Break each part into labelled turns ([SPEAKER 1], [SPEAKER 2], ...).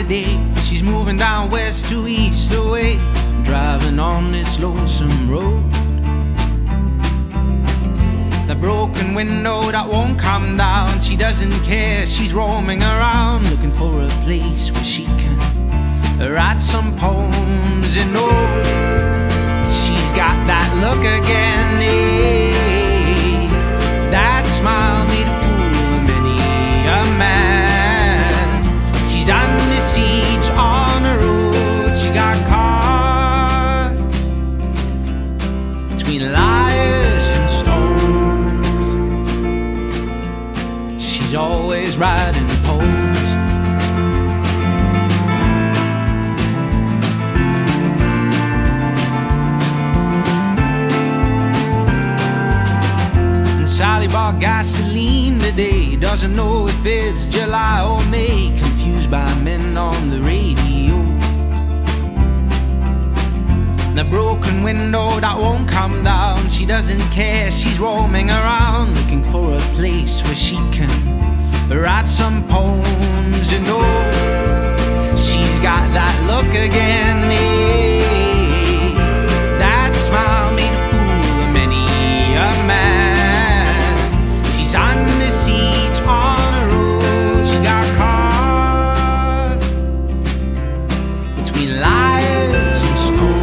[SPEAKER 1] today. She's moving down west to east away, driving on this lonesome road. The broken window that won't come down, she doesn't care. She's roaming around looking for a place where she can write some poems. And oh, she's got that look again, eh? That smile made a fool of many a man. She's under siege on the road. She got caught between liars and stones. She's always writing poems. Sally bought gasoline today, doesn't know if it's July or May, confused by men on the radio. The broken window that won't come down, she doesn't care. She's roaming around looking for a place where she can write some poems. And oh, she's got that look again, eh? That smile made a fool of many a man. She's under siege on the road. She got caught between liars and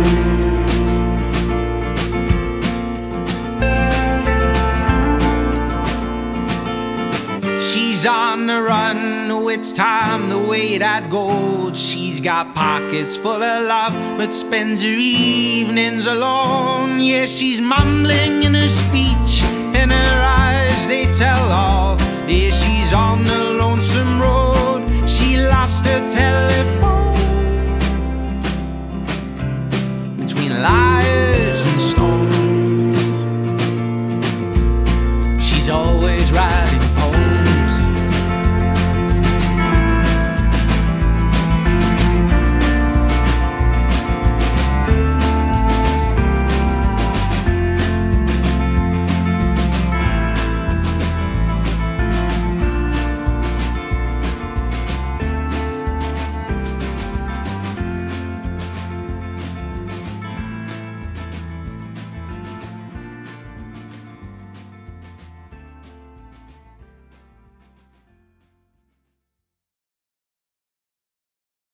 [SPEAKER 1] stone. She's on the run, oh, it's time to weigh that gold. She's got pockets full of love, but spends her evenings alone. Yeah, she's mumbling in her speech, in her eyes they tell all. Yeah, she's on the lonesome road. She lost her telephone between lies